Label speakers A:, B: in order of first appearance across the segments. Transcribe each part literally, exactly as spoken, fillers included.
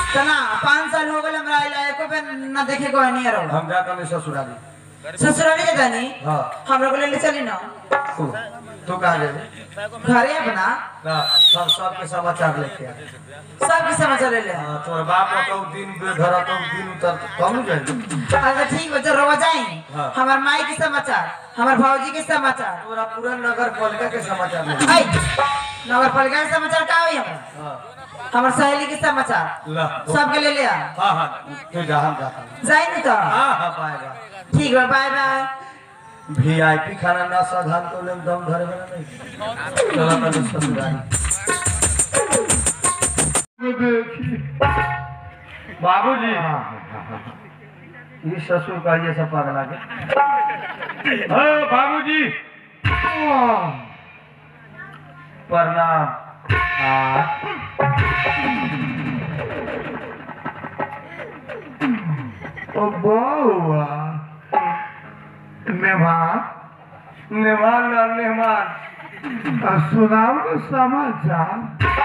A: तना पाँच साल हो गए हमरा इला एको पे ना देखे को नहीं रहो।
B: हम जाता नहीं ससुराली।
A: ससुराली के जानी?
B: हां
A: हमरा को ले ले चली ना।
B: तू तू कहां गए?
A: घरे अपना
B: ना सब सब के समाचार लेके आ।
A: सब के समाचार ले ले।
B: हां तोर बाप तो दिन घर तो दिन उतर कम गए।
A: अच्छा ठीक है जरूर जाई। हमार माई के समाचार, हमार भौजी के समाचार,
B: तोरा पूरा नगर पालिका के समाचार ले।
A: आई नगर पालिका के समाचार का होई हमरा?
B: हां
A: हमार सहेली के समाचार
B: ला
A: सब के ले ले आ।
B: हां हां तू जा हम जाता।
A: जाई नहीं तो?
B: हां हां बाय बाय।
A: ठीक है बाय बाय।
B: वीआईपी खाना ना साधारण तो ले दम धरे वाला नहीं। चला तो ससुराली। बाबूजी ये ससुर का ये सब पागल आगे। हाँ बाबूजी प्रणाम।
C: ओ बउआ मेहमान
B: मेहमान ना मेहमान
C: सुनाओ तो समाचार।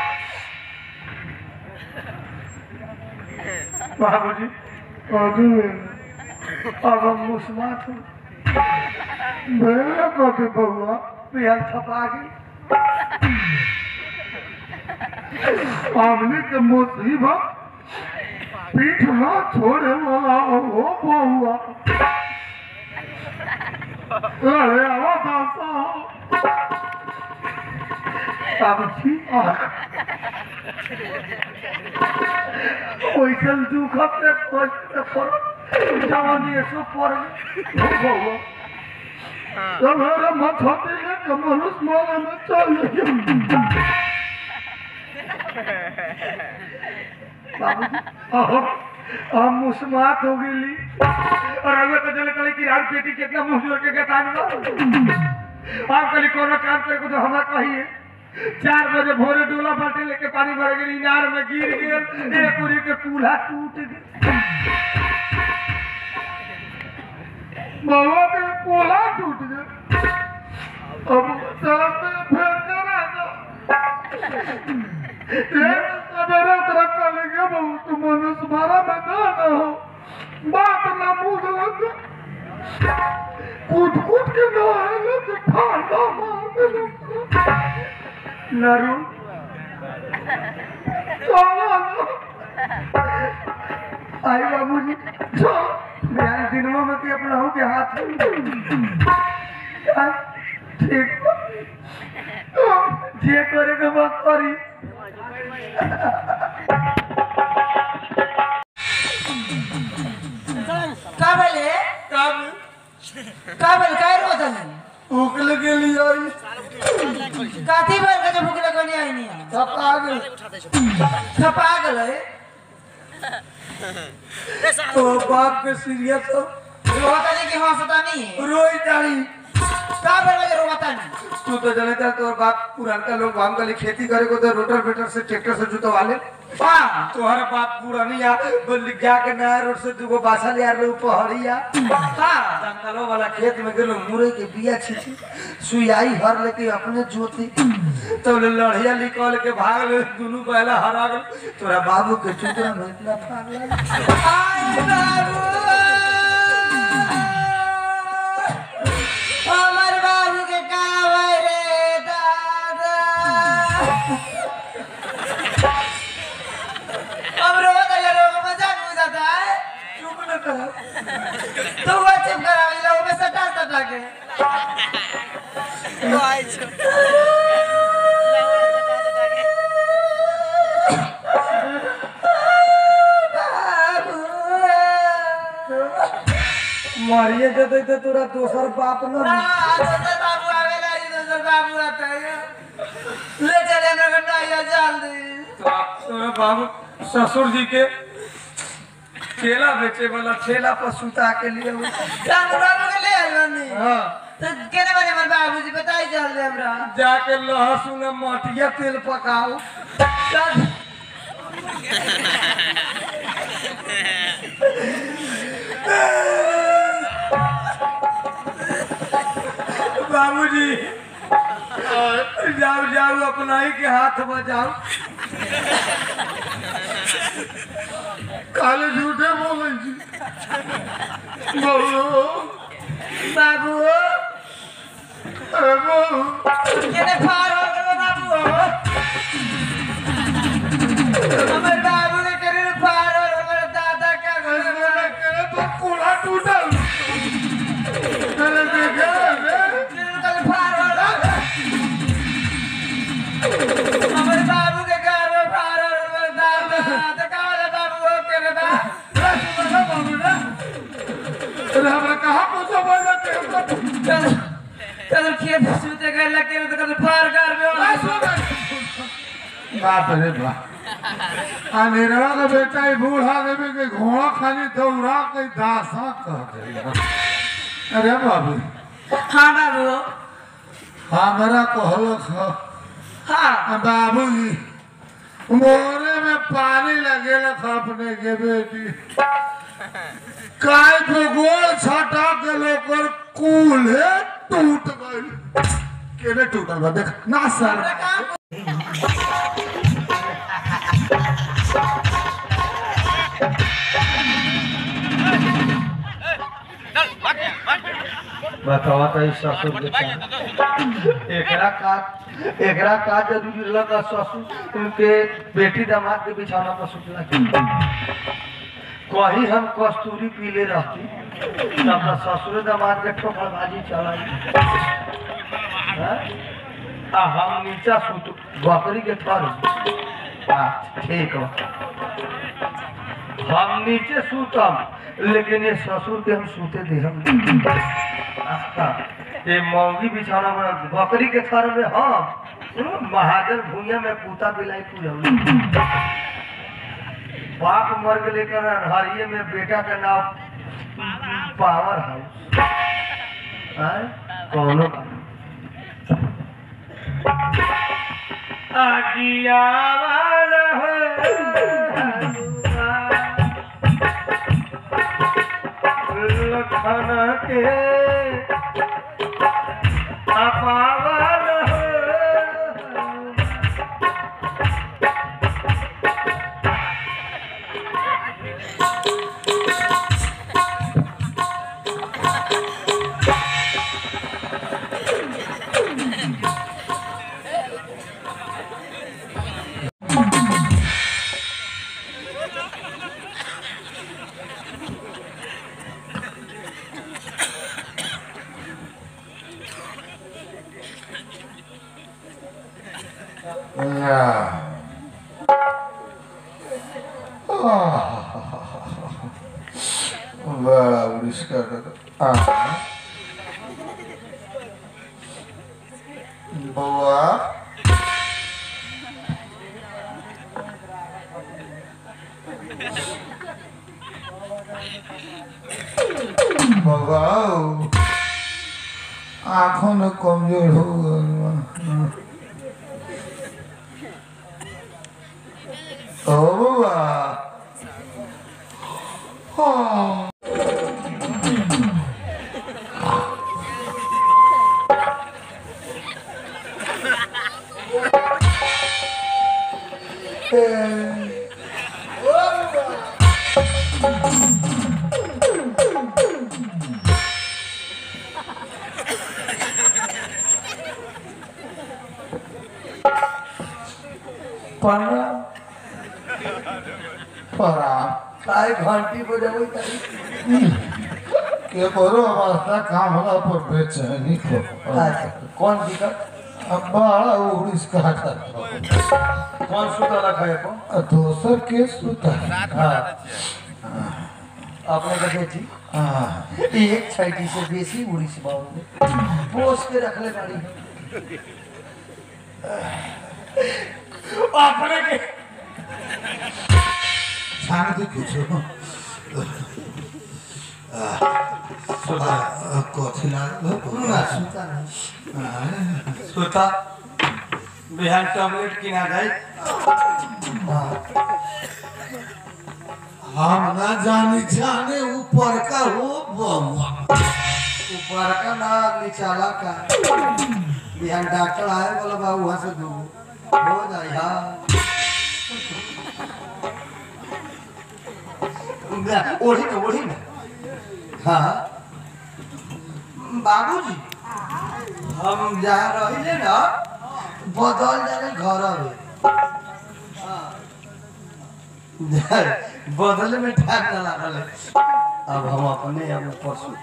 B: बाबूजी अब हम मुस्मात हूँ।
C: मेरे कहते बउआ
B: पियल थपा गई।
C: हमने के मुसीबत पीठ ना छोड़े वाला हो बउआ। अरे आवाज
B: अब ठीक वैसे दुख अपने पर जवानी ऐसो पर
C: बउआ तुम्हारा माथा देने का मनुष्य मारे में चल
B: हम मुस्मात हो गई और अगर तो चले कल की रात बेटी कितना मुंह जोड़ के गतान आप कल कोनो काम करे को तो हमारा कहिए। चार बजे भोरे डोला बाल्टी लेके पानी भर गई इनार में गिर गए एक पूरी के कूल्हा टूट गया।
C: बाबा के पोला टूट गया। अब तरफ में फिर करा सवेरे तरह का लेंगे बहु तुम मनुष्य मारा में ना ना हो बात ना मुझ लग कूद कूद के ना है लोग फाड़ा मार के
B: नरू
C: चलो
B: आई बाबूजी मैं दिनों में के अपना हूँ के हाथ ठीक जे करे के बात करी।
A: का बोले?
B: कब
A: का बोले काय रोता नहीं?
B: उकल के लिए आई
A: काती बार का जब भूख लगनी आई नहीं है।
B: थपा गई
A: थपा गए।
B: तो बाप के सीरियस हो
A: रोता नहीं कि हंसता नहीं है।
B: रोई जाई
A: का बोले रोता नहीं?
B: तू तो जनता तो बाप पुराना लोग हम गली खेती करे को तो रोटर वेटर से ट्रैक्टर से जुतवा ले।
A: हां
B: तोहर बाप पुरानिया बोल जा के नया रोड से दुगो बासा ले आ रे पहड़िया।
A: हां
B: जंगलों वाला खेत में गेलो मुरई के बिया छिची सुयाई हर लेके अपने जोती तो लड़िया निकल के भाग ले दोनों पहला हरा गल। तोरा बाबू के चुतरा में इतना फाग लगा।
A: आई बाबू हमार बाबू के का होय रे दादा। अब रो दे रो मजाक हो जाता है।
B: चुप न कर
A: तू वो चुप करा ले वो में सटा सटा के तो आई छो
B: मारिए देते तो तोरा दोसर बाप न
A: ना दोसर बाबू आवेला ई दोसर बाबू आता है। ले चले हमरा के नैया जल्दी।
B: तोरा बाबू ससुर जी के केला बेचे वाला ठेला पर सुता के लिए
A: हम बाबू के ले आलनी।
B: हां
A: तो केने बने हमर बाबूजी बताई जल्दी हमरा।
B: जाके लहसुन मटिया तेल पकाओ। बाबूजी जाओ जाओ अपना ही के हाथ बजाओ।
C: खाली झूठे बोले जी बहू
A: बाबू
C: अरे बहू
A: केने फार हो गए बाबू हमारे बाबू के करे फार और हमारे दादा क्या
C: ऐसे
A: करे
C: ना करे तो कूड़ा टूटल तेरे देखे रे
A: करे फार हो हमारे बाबू के घर में फार और हमारे दादा तो कहाँ बाबू केने दा
C: बड़ा बाबू ना अरे हमरा कहाँ पहुँचा बोल जाते हैं
A: चल चल खेत सूते गए लगे तो कभी फार कर में
C: बाप रे बाप अनेरवा का बेटा ही बूढ़ा देवे के घोड़ा खाली दौड़ा के दासा कह दे अरे बाबू
A: हाँ बाबू
C: हमरा कहलो खा
A: हाँ
C: बाबू जी मोरे में पानी लगेला खा अपने के बेटी काय पे गोल छटा के लोकर कूल्हे टूट गइल केने टूटल बा देख ना सर
B: बतावा तो इस ससुर के एकरा का एकरा का जरूरी लगा ससुर उनके बेटी दामाद के बिछौना पर सुतला कहीं हम कस्तूरी पीले रहती तब ससुर दामाद के ठोकरबाजी चलाई आ हम नीचा सुत बकरी के थर ठीक हम नीचे सुतम लेकिन ये ससुर के हम सूते दे हम ये मौगी बिछौना में बकरी के थर में हम महाजन भूया में पूता बिलाई पूजा बाप मर के लेकर हरिये में बेटा का नाम पावर हाउस कौनो आगिया वाला लखन के अपावर
C: बड़ा उड़ीस का बउआ बउआ आंखों में कमजोर हो गए ओ बउआ हाँ परा परा
B: काय घंटी बजावे
C: के करो हमारा काम होला पर बेचैनी को
B: कौन दिक्कत
C: अब बड़ा उड़ीस का
B: कौन सुता रखा है को
C: दोसर के सुता
B: हाँ आपने का बेटी
C: हाँ
B: एक छठी से बेसी उड़ीस बाबू पोस के रख ले गाड़ी आपने के
C: छान के पूछो कथिला
B: सुता नहीं सुता बिहान टैबलेट किना जाए
C: हम ना जानी जाने ऊपर का हो बउआ
B: ऊपर का ना निचाला का बिहान डॉक्टर आए बोला बाबू वहां से दो हो जाए हाँ
A: ओढ़ी ना ओढ़ी ना हाँ बाबूजी हम जहाँ रहिले ना बदल जाने घर में बदले में ठाक ना लागल है अब हम अपने अब पशु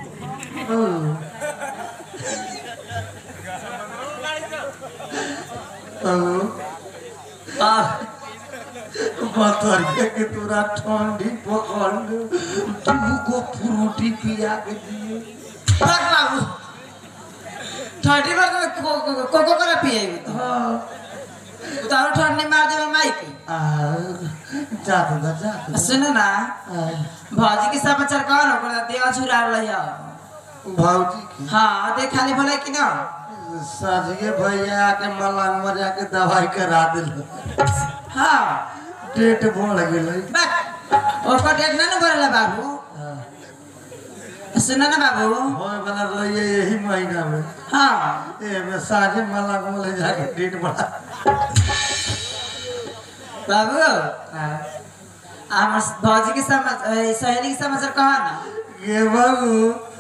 A: बतरिया के तोरा ठंडी पकड़ तुमको फ्रूटी पिया के दिए बाबू ठंडी में कोको कोला पिए तो हां उतारो ठंडी मार दे माइक आ जा दो जा सुन ना भौजी के समाचार कौन हो कर देवा छुरा रहिया भौजी की हां देख खाली भले कि ना साजिए भैया के मलंग में जाके दवाई करा दिल हां डेट बढ़ गेलै ओकर डेट ना न बढ़ला बाबू सुन ना बाबू होय वाला रहिए यही महीना में हां ए में साजे मलंग में ले जाके डेट बढ़ा बाबू हमर भौजी के समाचार सहेली के समाचार कहा ना ये बाबू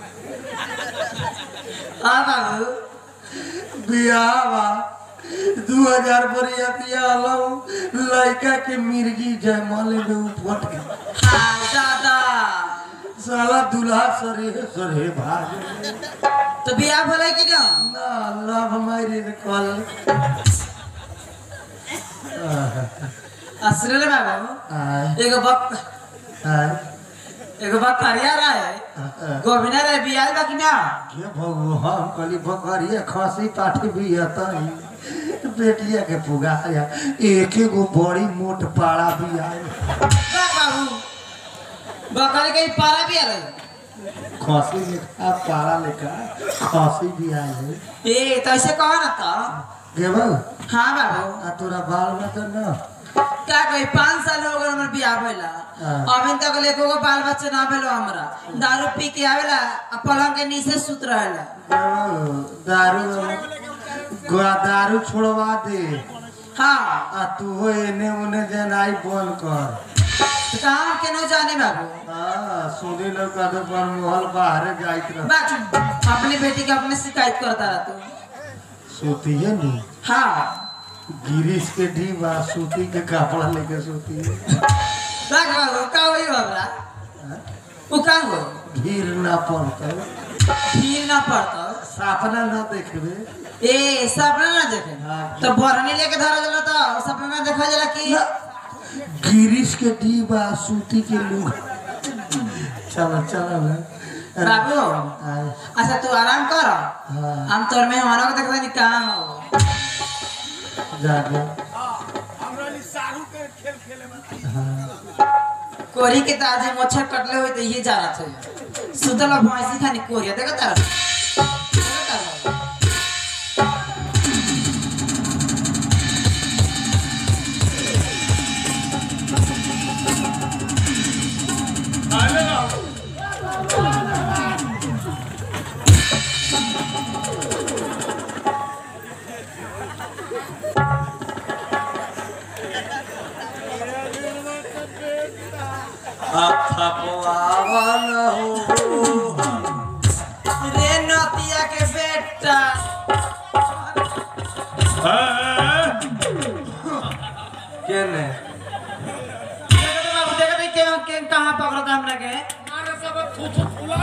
A: हां बाबू बियावा दो हज़ार बरिया पिया लो लड़का के मिर्गी जयमाल में फट गया हां दादा साला दूल्हा सरे सरे भाग तो बियाह भले कि ना ना लव हमारी कॉल असरे बाबू एगो वक्त हां एगो बात करिया रहा है गोविना रे बियाह बाकी ना के भगवान कली बकरिया खसी पाठी भी आता है बेटिया के पुगा या एक एगो बड़ी मोट पाड़ा भी आए बाबू बकरी के पाड़ा भी आले खसी लिखा पाड़ा लिखा खसी भी आए है ए तो ऐसे कहो ना तो के बाबू हां बाबू आ तोरा बाल बच्चा ना क्या कही पाँच साल हो गए हमर बियाह भइला अभी तक एको गो बाल बच्चा ना भेलो हमरा दारू पी के आवेला पलंग के नीचे सुत रहेला दारू गोआ दारू छोड़वा दे हां आ तू हो एने ओने जनाई बंद कर काम के न जाने बाबू हां सोनी लोग का तो पर मोहल बाहर जाइत रह अपनी बेटी के अपने शिकायत करता रह तू सोती है नी हां गिरीश के ढीबा सूती के कपड़ा लेके सूती है राख बाबू का होई बाबा ओ का हो भीड़ ना पड़ता भीड़ ना पड़ता सपना ना देखबे ए सपना ना देखे तो भरनी लेके धरा जाला तो सपना ना देखा जाला कि गिरीश के ढीबा सूती के लोग चलो चलो बाबू अच्छा तू आराम कर हम तोर में हमारा को देखबे नि कहां हो जागे हमरा नि सारू के खेल खेले में कोरी के ताजे मोछर कटले होई त ये जाना छ सुतल भैंसी खानी कोरिया देखा तारा आले ना रे नतिया के बेटा केने बाबू देखा के के कहां पकड़ता हमरा के मारे सब थुथु फुला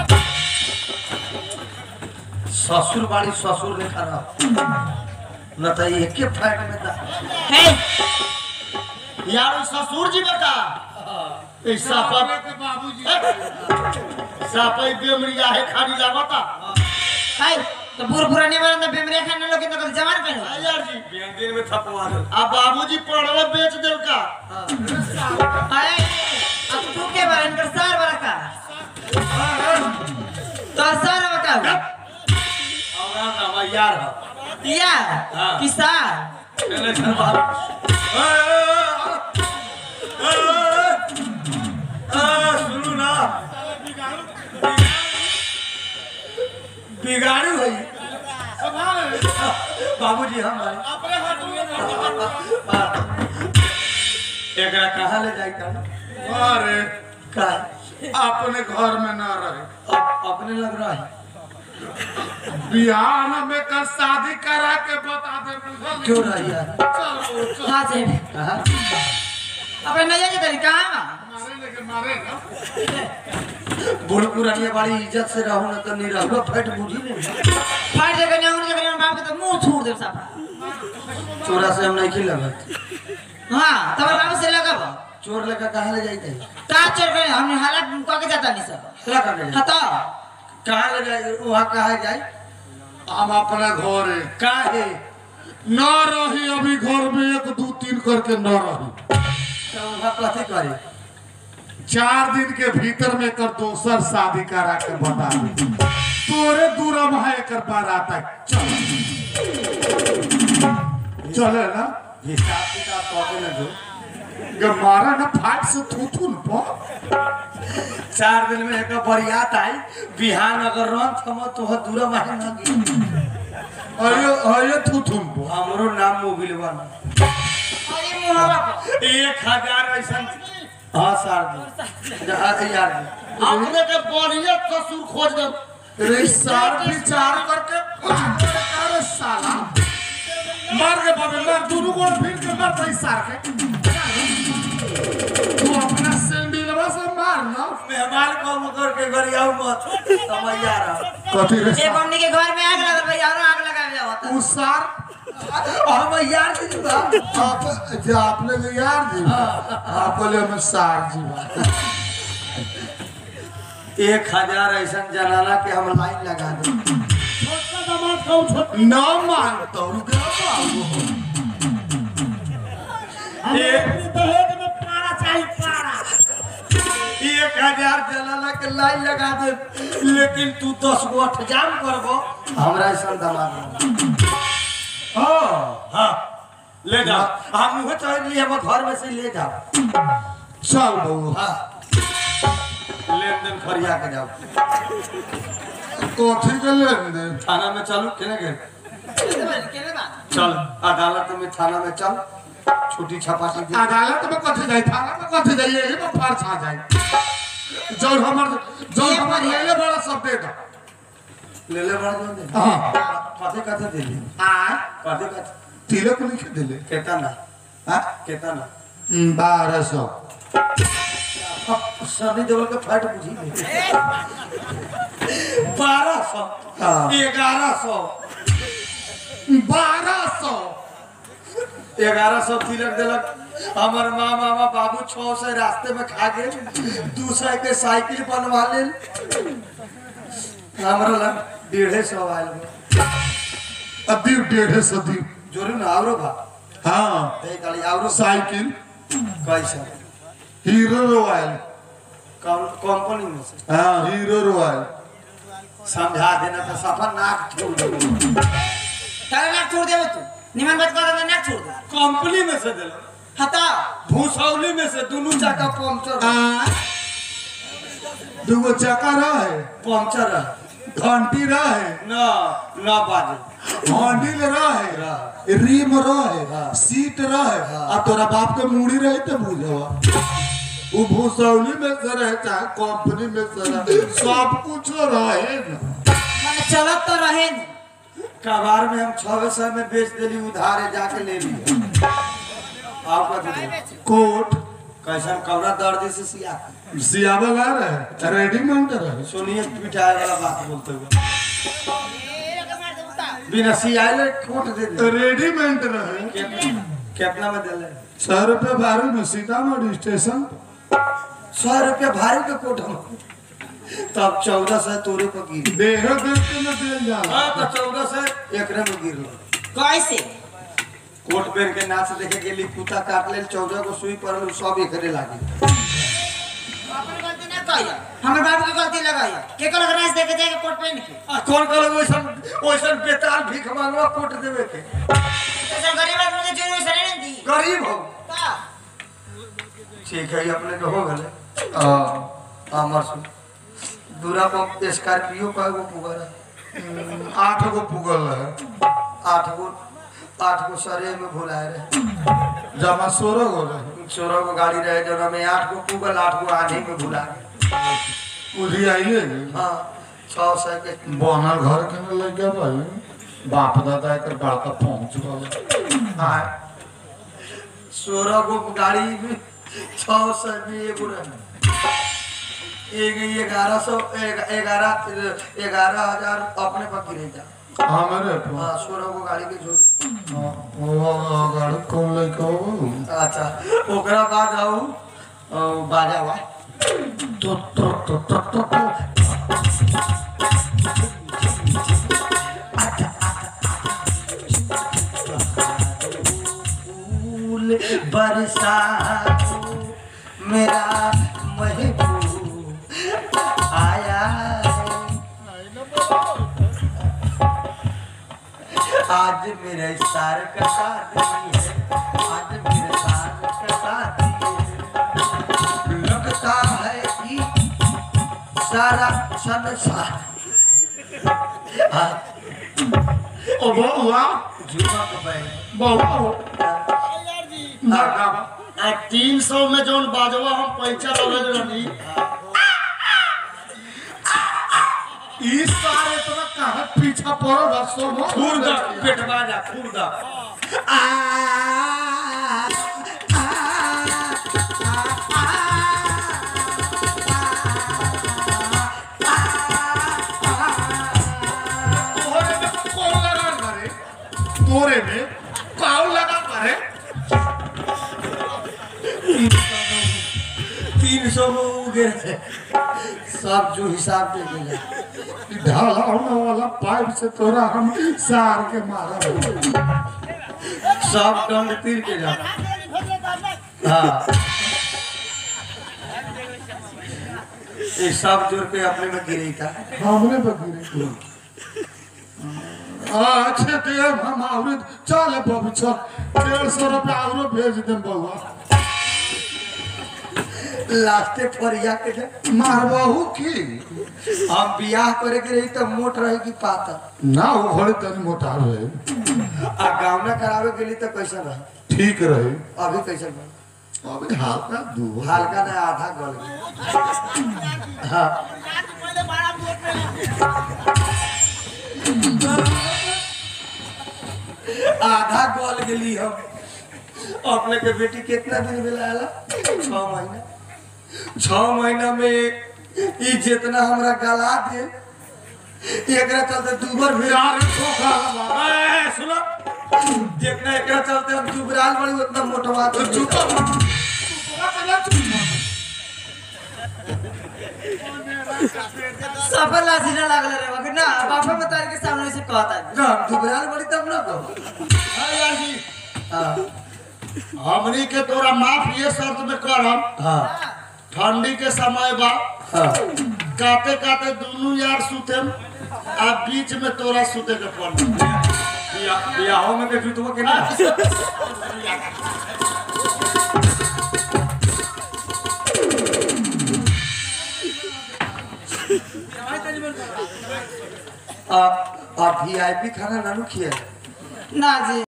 A: ससुर बाड़ी ससुर ने खरा न त एके फाइट में दा हे यार ससुर जी बेटा ए सापा के बाबूजी सापा बेमरिया है खाली लागता हाय तो बुर पुराने वाला ना बेमरिया खाने लोग तो जवान कर यार जी दिन में थपवा दो अब बाबूजी पड़वा बेच देल का हाय अब तू के बारे में सार वाला का तो सार बता और नाम यार यार किसान चले चल बाबू सुनो ना बिगाड़ू है बाबूजी हम अपने एकरा कहां ले जाई का अरे का
C: अपने घर में न रहे।
A: अब अपने लग रहा है
C: बिहार में कर शादी करा के बता दे बुझल?
A: क्यों रही यार?
C: चल चल।
D: हाँ जी
A: कहाँ?
D: अब नजर के तरीका है
C: मारे लेके मारे ना।
A: बूढ़ पुरानी बड़ी इज्जत से रहूं ना तो नहीं रहूं फट बुझी नहीं।
D: फाड़ देगा नहीं उन्हें जगह बाप के तो मुंह छोड़ दे साफा।
A: चोरा से हम नहीं खिलावत।
D: हाँ तब बाप से लगा बा
A: चोर लेकर कहाँ ले जाते हैं?
D: का चोर के हमने हालत मुका के जाता नहीं सब
A: क्या करने
D: हाँ तो
A: कहाँ ले जाए? वहाँ कहाँ जाए?
C: हम अपने घर है
A: कहाँ है?
C: न रही अभी घर में एक दो तीन करके न रही।
A: तो वहाँ कथी करे?
C: चार दिन के भीतर में कर दोसर शादी करा के बता दे। तोरे दूरा में कर बारात है। चल चले ना
A: हिसाब किताब कॉपी में दो।
C: ये मारा ना फाट से थू थू न
A: चार दिन में एक बरियात आई बिहान अगर रन थमो तो ह दूरा माहे ना गी।
C: अरे अरे थू थू न
A: हमरो नाम मोबिल बन
D: अरे मुंह बाप
A: एक हजार ऐसा। हाँ सर जी यार
C: अपने के बढ़िया ससुर खोज दे रे सार विचार करके कुछ कर साला मार के बाबे मार दोनों को फिर के मार पैसा के तू अपना सैंडलवा से मार ना
A: मेहमान को मुकर के गरियाऊ मत समझ आ रहा।
C: कथी रे
D: ये बमनी के घर में आग लगा भाई और आग लगा दिया होता
C: उ सार
A: हम यार जी बा
C: आप जो आपने जो यार जी आप बोले हम सार जी बा
A: एक हजार ऐसा जनाना के हम लाइन लगा दे।
C: न मानता हूँ
A: एक हजार जनाना के लाइन लगा दे लेकिन तू दस गो अठजाम करबो हमरा ऐसा दमाद। हाँ हाँ ले जाओ हम वो चाहे लिए हम घर में से ले जाओ।
C: चल बहू
A: हाँ लेन देन फरिया के जाओ।
C: कथी के लेन देन
A: थाना में चलू केने के
D: केने बात
A: चल अदालत में थाना में चल छुट्टी छपाटी दे।
C: अदालत में कथी जाए थाना में कथी जाए यही में फार छा जाए जो हमर जो हमर ले ले बड़ा सब दे दो
A: ले ले बड़ा जो दे।
C: हां
A: कथे कथे दे ली
C: आ
A: कथे कथे
C: तिलक लिख देले
A: केतना
C: हां
A: केतना
C: बारह सौ
A: अब सनी देवल के फट बुझी नहीं। बारह सौ ग्यारह सौ
C: बारह सौ
A: ग्यारह सौ तिलक दिलक हमार माँ मामा बाबू छह सौ रास्ते में खा गए दू सौ के साइकिल बनवा ले हमारा लग डेढ़ सौ आयल
C: अभी डेढ़ सौ दी
A: जोरू ना आवरो बा
C: हाँ
A: ते गाड़ी आवरो
C: साइकिल
A: कैसा
C: हीरो रॉयल
A: कंपनी में से
C: हाँ हीरो रॉयल
A: समझा देना तो सफर नाक छोड़ दे
D: तारा नाक छोड़ दे तू निमन बात कर नाक छोड़ दे
A: कंपनी में से दिला
D: हता
A: भूसौली में से दोनों चाका पंक्चर
C: आ दुगो चक्का रहे
A: पंक्चर है
C: घंटी रहे
A: ना ना बाजे
C: हैंडल रहे रिम रहे सीट रहे आ तोरा बाप के मुड़ी रहे तो बुझवा वो भूसौली में से रहे चाहे कंपनी में से रहे सब कुछ रहे ना
D: माने चलत तो रहे न
A: कबार में हम छह सौ में बेच देली उधारे जाके ले ली आपका दे
C: कोट
A: कैसा कवरा दर्द से सिया
C: सियावल आ रहे रेडीमेड रहे
A: सुनिए पिटाए वाला बात बोलते हुए बिना सियाले कोट दे दे
C: रेडीमेड रहे
A: कितना कितना में दे ले
C: सौ रुपये भाड़े में सीतामढ़ी स्टेशन
A: सौ रुपया भारी के कोट हम तब चौदह सौ तोरे पर गिर
C: देह देख के न दिल जाला
A: हाँ तो चौदह सौ एकरे में गिर लो
D: कैसे
A: कोट पहन के नाच देखे के लिए कुत्ता काट ले चौदह को सुई पर सब एकरे लागे
D: अपन गलती ना कहिया हमर बाबू के गलती लगाइया के कल नाच देखे जाके कोट पहन के
A: आ कौन कल वैसन वैसन बेताल भीख मांगवा कोट देवे के
D: तो गरीब आदमी के जोर से नहीं दी
A: गरीब हो
D: का
A: ठीक है अपने के हो गले
C: आ,
A: अमर सुन दूरा पर स्कॉर्पियो का वो पुगर
C: आठ गो पुगल रहे
A: आठ गो आठ गो सरे में भुलाए रहे
C: जमा सोलह गो रहे
A: सोलह गो गाड़ी रहे जो में आठ गो पुगल आठ गो आधे में भुला
C: उधी आइए
A: हाँ छह सौ के
C: बनल घर के में लग गया भाई बाप दादा कर बड़का पहुंच गया
A: हाँ सोलह गो गाड़ी में छह सौ में एगो रहे एक ग्यारह सौ ग्यारह ग्यारह हजार अपने पर गिरे जा
C: हाँ मेरे
A: हाँ सोलह गो गाड़ी के जो
C: वो गाड़ी कौन लेके हो
A: अच्छा ओकरा बाद आऊ बाजा हुआ
C: तो तो तो तो तो तो
A: फूल बरसात मेरा महबूब आया है आज मेरे सार का शादी है आज मेरे सार का शादी है लगता है कि सारा संसार
C: ओ बहुआ
A: जुमा का बैठ
C: बहुआ
E: तीन सौ में जौन बाजवा हम पैसा लगल रहनी
C: इस साल इतना कहाँ पीछा पड़ो रसों में
A: खुर्दा पेटवा जा खुर्दा
C: तोरे में कौन लगा करे
A: तीन सौ में गिर सब जो हिसाब दे देगा
C: ढाला होने वाला पाइप से तोरा हम सार के मारा
A: सब दंड तीर के जा हाँ ये सब जोड़ के अपने में गिरी था
C: हमने बगिरे अच्छे देव हम और चल बाबू चल डेढ़ सौ रुपया और भेज दे बउआ
A: लास्टे फरिया के जा
C: मारबहू की
A: हम बियाह करे के रही तो मोट रही की पातर
C: ना वो घरे तनी मोटा रहे
A: आ गावना करावे के लिए तो कैसा रहे
C: ठीक रहे
A: अभी कैसा रहे
C: अभी हल्का दू
A: हल्का ना आधा गल गया हाँ आधा गल गली हम अपने के बेटी कितना दिन में लाला छह महीना छह महीना में ये जितना हमरा गला दे एकरा चलते दूबर भी
C: यार धोखा
A: ए सुनो जितना एकरा चलते हम दुबराल बड़ी उतना मोटवा तो
C: चुप
D: सफल लासीना लागल रे वके ना बापा मतार के सामने से कहता
A: ना दुबराल बड़ी तब ना कहो
E: हाँ यार जी
A: हां
E: हमनी के तोरा माफ ये शर्त में करम
A: हां
E: ठंडी के समय बा
A: हां
E: काते काते दोनों यार सुतेम आ बीच में तोरा सुते के पड़ी
A: बियाह में के जुतवा के ना आ आ वीआईपी खाना नानू खिया
D: ना जी